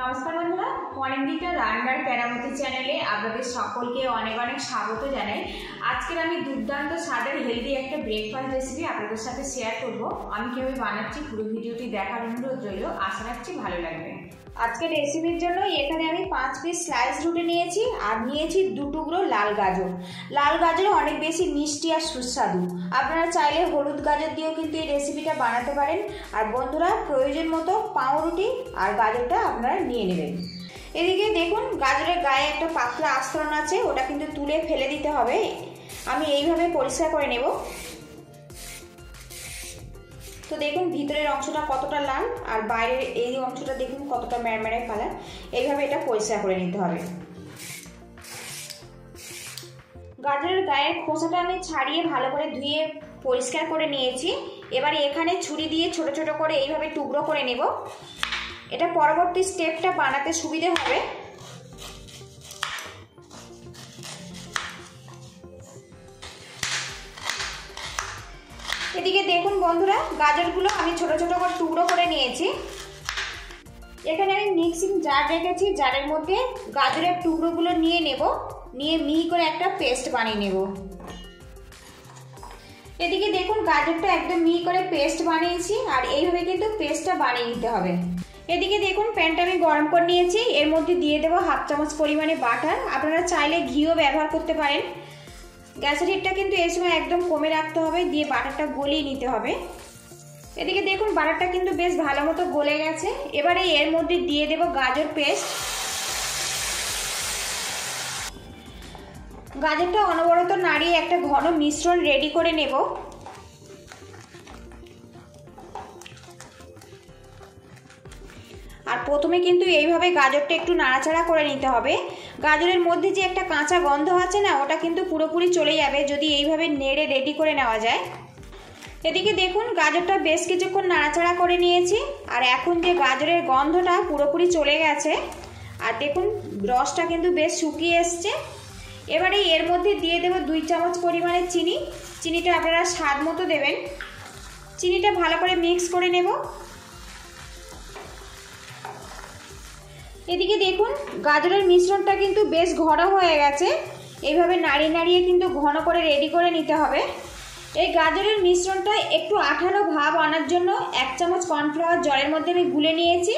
নমস্কার বন্ধুরা, অনেকদিনটা রান্নার কেরামতি চ্যানেলে আপনাদের সকলকে অনেক অনেক স্বাগত জানাই। আজকের আমি দুর্দান্ত স্বাদের হেলদি একটা ব্রেকফাস্ট রেসিপি আপনাদের সাথে শেয়ার করব। আমি কিভাবে বানাচ্ছি পুরো ভিডিওটি দেখার অনুরোধ রইল, আশা রাখছি ভালো লাগবে। আজকের রেসিপির জন্য এখানে আমি 5 পিস স্লাইস রুটি নিয়েছি আর নিয়েছি 2 টুকরো লাল গাজর। লাল গাজর অনেক বেশি মিষ্টি আর সুস্বাদু। আপনারা চাইলে হলুদ গাজর দিয়েও কিন্তু এই রেসিপিটা বানাতে পারেন। আর বন্ধুরা, প্রয়োজন মতো পাউরুটি আর গাজরটা আপনারা নিয়ে নেবেন। এদিকে দেখুন, গাজরের গায়ে একটা পাতলা আস্তরণ আছে, ওটা কিন্তু তুলে ফেলে দিতে হবে। আমি এইভাবে পরিষ্কার করে নেব। তো দেখুন ভিতরের অংশটা কতটা লাল আর বাইরের এই অংশটা দেখুন কতটা ম্যারম্যারে কালার। এইভাবে এটা পরিষ্কার করে নিতে হবে। গাজরের গায়ের খোসাটা আমি ছাড়িয়ে ভালো করে ধুয়ে পরিষ্কার করে নিয়েছি। এবারে এখানে ছুরি দিয়ে ছোট ছোট করে এইভাবে টুকরো করে নেব। এটা পরবর্তী স্টেপটা বানাতে সুবিধে হবে। এদিকে দেখুন বন্ধুরা, গাজরগুলো আমি ছোট ছোট করে টুকরো করে নিয়েছি। এখানে আমি মিক্সিং জার রেখেছি, জারের মধ্যে গাজরের টুকরোগুলো নিয়ে নেব, নিয়ে মিহি করে একটা পেস্ট বানিয়ে নেব। এদিকে দেখুন গাজরটা একদম মিহি করে পেস্ট বানিয়েছি, আর এইভাবে কিন্তু পেস্টটা বানিয়ে নিতে হবে। এদিকে দেখুন প্যানটা আমি গরম করে নিয়েছি, এর মধ্যে দিয়ে দেবো 1/2 চামচ পরিমাণে বাটার। আপনারা চাইলে ঘিও ব্যবহার করতে পারেন। গ্যাসের হিটটা কিন্তু এই সময় একদম কমে রাখতে হবে, দিয়ে বাটারটা গলিয়ে নিতে হবে। এদিকে দেখুন বাটারটা কিন্তু বেশ ভালো মতো গলে গেছে। এবারে এর মধ্যে দিয়ে দেব গাজর পেস্ট। গাজরটা অনবরত নাড়িয়ে একটা ঘন মিশ্রণ রেডি করে নেব। আর প্রথমে কিন্তু এইভাবে গাজরটা একটু নাড়াচাড়া করে নিতে হবে। গাজরের মধ্যে যে একটা কাঁচা গন্ধ আছে না, ওটা কিন্তু পুরোপুরি চলে যাবে যদি এইভাবে নেড়ে রেডি করে নেওয়া যায়। এদিকে দেখুন গাজরটা বেশ কিছুক্ষণ নাড়াচাড়া করে নিয়েছি, আর এখন যে গাজরের গন্ধটা পুরোপুরি চলে গেছে। আর দেখুন রসটা কিন্তু বেশ শুকিয়ে এসছে। এবারে এর মধ্যে দিয়ে দেব 2 চামচ পরিমাণে চিনি। চিনিটা আপনারা স্বাদ মতো দেবেন। চিনিটা ভালো করে মিক্স করে নেব। এদিকে দেখুন গাজরের মিশ্রণটা কিন্তু বেশ ঘন হয়ে গেছে। এইভাবে নাড়িয়ে নাড়িয়ে কিন্তু ঘন করে রেডি করে নিতে হবে। এই গাজরের মিশ্রণটা একটু আঠালো ভাব আনার জন্য 1 চামচ কর্নফ্লাওয়ার জলের মধ্যে আমি গুলে নিয়েছি,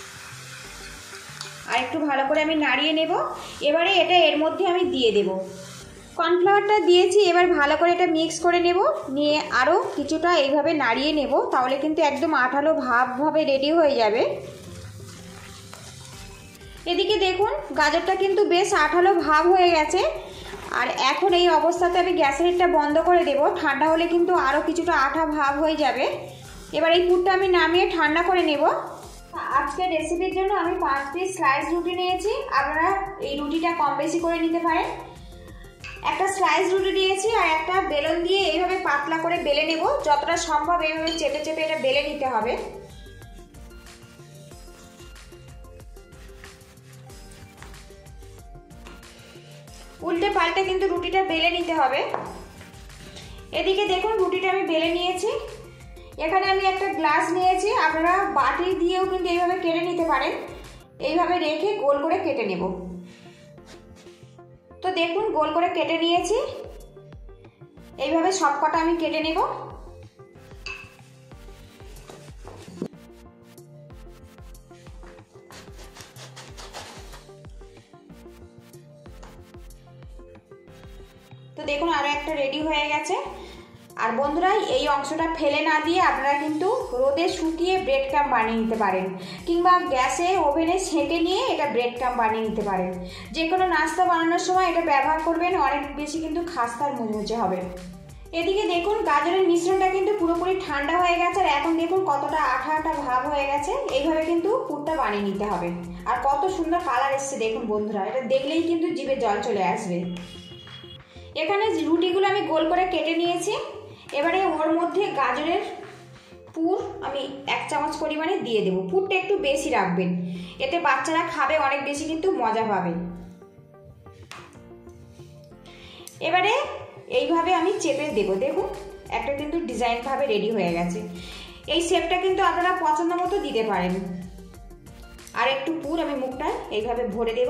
আর একটু ভালো করে আমি নাড়িয়ে নেব। এবারে এটা এর মধ্যে আমি দিয়ে দেব। কর্নফ্লাওয়ারটা দিয়েছি, এবার ভালো করে এটা মিক্স করে নেব, নিয়ে আরও কিছুটা এইভাবে নাড়িয়ে নেব, তাহলে কিন্তু একদম আঠালো ভাবে রেডি হয়ে যাবে। এদিকে দেখুন গাজরটা কিন্তু বেশ আঠালো ভাব হয়ে গেছে। আর এখন এই অবস্থাতে আমি গ্যাসের হিটটা বন্ধ করে দেব। ঠান্ডা হলে কিন্তু আরও কিছুটা আঠা ভাব হয়ে যাবে। এবার এই পুরটা আমি নামিয়ে ঠান্ডা করে নেব। আজকের রেসিপির জন্য আমি 5 পিস স্লাইস রুটি নিয়েছি। আপনারা এই রুটিটা কম বেশি করে নিতে পারেন। একটা স্লাইস রুটি দিয়েছি, আর একটা বেলন দিয়ে এইভাবে পাতলা করে বেলে নেব। যতটা সম্ভব এইভাবে চেপে চেপে এটা বেলে নিতে হবে। উল্টে পাল্টে কিন্তু রুটিটা বেলে নিতে হবে। এদিকে দেখুন রুটিটা আমি বেলে নিয়েছি। এখানে আমি একটা গ্লাস নিয়েছি, আপনারা বাটি দিয়েও কিন্তু এইভাবে কেটে নিতে পারেন। এইভাবে রেখে গোল করে কেটে নেব। তো দেখুন গোল করে কেটে নিয়েছি। এইভাবে সবকটা আমি কেটে নেব। তো দেখুন আরো একটা রেডি হয়ে গেছে। আর বন্ধুরা, এই অংশটা ফেলে না দিয়ে আপনারা কিন্তু রোদে শুকিয়ে ব্রেড ক্রাম্ব বানিয়ে নিতে পারেন, কিংবা গ্যাসে ওভেনে সেঁকে নিয়ে এটা ব্রেড ক্রাম্ব বানিয়ে নিতে পারেন। যে কোনো নাস্তা বানানোর সময় এটা ব্যবহার করবেন, অনেক বেশি কিন্তু খাস্তার মুচমুচে হবে। এদিকে দেখুন গাজরের মিশ্রণটা কিন্তু পুরোপুরি ঠান্ডা হয়ে গেছে, আর এখন দেখুন কতটা আঠা আঠা ভাব হয়ে গেছে। এইভাবে কিন্তু পুরটা বানিয়ে নিতে হবে। আর কত সুন্দর কালার এসছে দেখুন বন্ধুরা, এটা দেখলেই কিন্তু জিভে জল চলে আসবে। এখানে রুটিগুলো আমি গোল করে কেটে নিয়েছি। এবারে ওর মধ্যে গাজরের পুর আমি 1 চামচ পরিমাণে দিয়ে দেব। পুরটা একটু বেশি রাখবেন, এতে বাচ্চারা খাবে অনেক বেশি কিন্তু মজা পাবে। এবারে এইভাবে আমি চেপে দেব। দেখুন একটা কিন্তু ডিজাইন ভাবে রেডি হয়ে গেছে। এই শেপটা কিন্তু আপনারা পছন্দ মতো দিতে পারেন। আর একটু পুর আমি মুখটা এইভাবে ভরে দেব।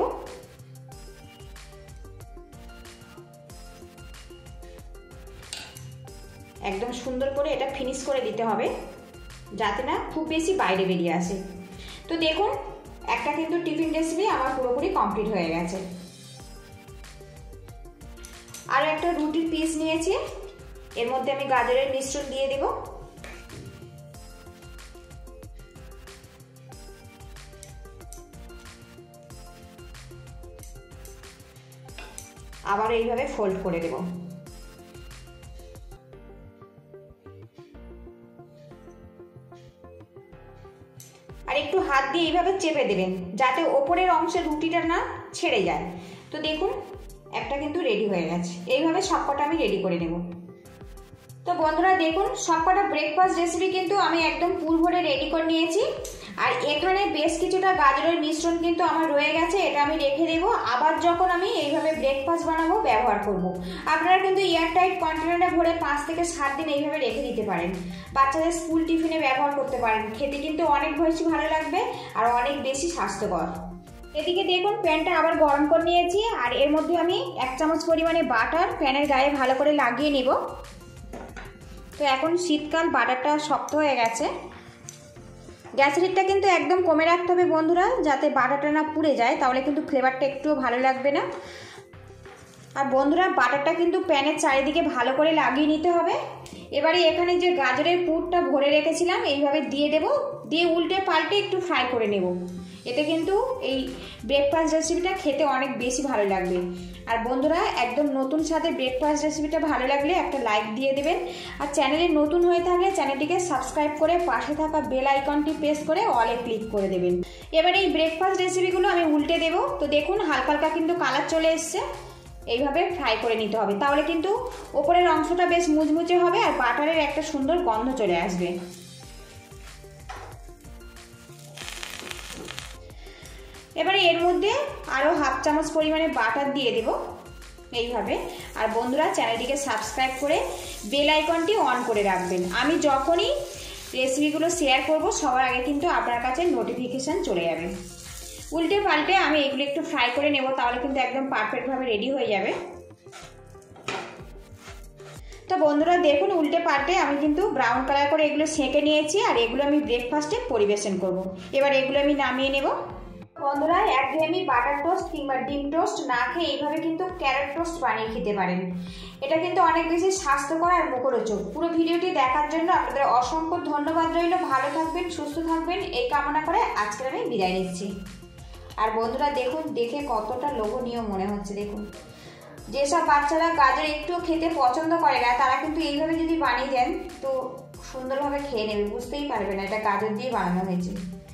একদম সুন্দর করে এটা ফিনিশ করে দিতে হবে, যাতে না খুব বেশি বাইরে বেরিয়ে আসে। তো দেখুন একটা কিন্তু টিফিন রেসিপি আমার পুরোপুরি কমপ্লিট হয়ে গেছে। আর একটা রুটির পিস নিয়েছি, এর মধ্যে আমি গাজরের মিশ্রণ দিয়ে দেব। আবার এইভাবে ফোল্ড করে দেব। আর একটু হাত দিয়ে এইভাবে চেপে দেবেন, যাতে ওপরের অংশের রুটিটা না ছেড়ে যায়। তো দেখুন একটা কিন্তু রেডি হয়ে গেছে। এইভাবে সবকটা আমি রেডি করে নেব। তো বন্ধুরা দেখুন সবকটা ব্রেকফাস্ট রেসিপি কিন্তু আমি একদম পুর ভরে রেডি করে নিয়েছি। আর এখানে বেশ কিছুটা গাজরের মিশ্রণ কিন্তু আমার রয়ে গেছে, এটা আমি রেখে দেব। আবার যখন আমি এইভাবে ব্রেকফাস্ট বানাবো ব্যবহার করব। আপনারা কিন্তু এয়ারটাইট কন্টেনারে ভরে 5 থেকে 7 দিন এইভাবে রেখে দিতে পারেন। বাচ্চাদের স্কুল টিফিনে ব্যবহার করতে পারেন, খেতে কিন্তু অনেক বেশি ভালো লাগবে আর অনেক বেশি স্বাস্থ্যকর। এদিকে দেখুন প্যানটা আবার গরম করে নিয়েছি, আর এর মধ্যে আমি 1 চামচ পরিমাণে বাটার প্যানের গায়ে ভালো করে লাগিয়ে নেব। তো এখন শীতকাল, বাটারটা শক্ত হয়ে গেছে। গ্যাসের হিটটা কিন্তু একদম কমে রাখতে হবে বন্ধুরা, যাতে বাটারটা না পুড়ে যায়, তাহলে কিন্তু ফ্লেভারটা একটুও ভালো লাগবে না। আর বন্ধুরা বাটারটা কিন্তু প্যানের চারিদিকে ভালো করে লাগিয়ে নিতে হবে। এবারে এখানে যে গাজরের পুরটা ভরে রেখেছিলাম এইভাবে দিয়ে দেব, দিয়ে উল্টে পাল্টে একটু ফ্রাই করে নেব। এতে কিন্তু এই ব্রেকফাস্ট রেসিপিটা খেতে অনেক বেশি ভালো লাগবে। আর বন্ধুরা একদম নতুন স্বাদের ব্রেকফাস্ট রেসিপিটা ভালো লাগলে একটা লাইক দিয়ে দেবেন। আর চ্যানেলে নতুন হয়ে থাকলে চ্যানেলটিকে সাবস্ক্রাইব করে পাশে থাকা বেল আইকনটি প্রেস করে অলে ক্লিক করে দেবেন। এবারে এই ব্রেকফাস্ট রেসিপিগুলো আমি উল্টে দেব। তো দেখুন হালকা হালকা কিন্তু কালার চলে এসছে, এইভাবে ফ্রাই করে নিতে হবে, তাহলে কিন্তু ওপরের অংশটা বেশ মুচমুচে হবে আর বাটারের একটা সুন্দর গন্ধ চলে আসবে। এবারে এর মধ্যে আরও 1/2 চামচ পরিমাণে বাটার দিয়ে দেব এইভাবে। আর বন্ধুরা চ্যানেলটিকে সাবস্ক্রাইব করে বেল আইকনটি অন করে রাখবেন। আমি যখনই রেসিপিগুলো শেয়ার করব সবার আগে কিন্তু আপনার কাছে নোটিফিকেশান চলে যাবে। উল্টে পাল্টে আমি এগুলো একটু ফ্রাই করে নেব, তাহলে কিন্তু একদম পারফেক্টভাবে রেডি হয়ে যাবে। তো বন্ধুরা দেখুন উল্টে পাল্টে আমি কিন্তু ব্রাউন কালার করে এগুলো সেঁকে নিয়েছি, আর এগুলো আমি ব্রেকফাস্টে পরিবেশন করব। এবার এগুলো আমি নামিয়ে নেব। বন্ধুরা একঘেয়েমি বাটার টোস্ট কিংবা ডিম টোস্ট না খেয়ে এইভাবে কিন্তু ক্যারট টোস্ট বানিয়ে খেতে পারেন। এটা কিন্তু অনেক বেশি স্বাস্থ্যকর আর মুখরোচক। পুরো ভিডিওটি দেখার জন্য আপনাদের অসংখ্য ধন্যবাদ রইল। ভালো থাকবেন, সুস্থ থাকবেন এই কামনা করে আজকে আমি বিদায় নিচ্ছি। আর বন্ধুরা দেখুন দেখে কতটা লোভনীয় মনে হচ্ছে। দেখুন যেসব বাচ্চারা গাজর একটুও খেতে পছন্দ করে না, তারা কিন্তু এইভাবে যদি বানিয়ে দেন তো সুন্দরভাবে খেয়ে নেবে, বুঝতেই পারবে না এটা গাজর দিয়ে বানানো হয়েছে।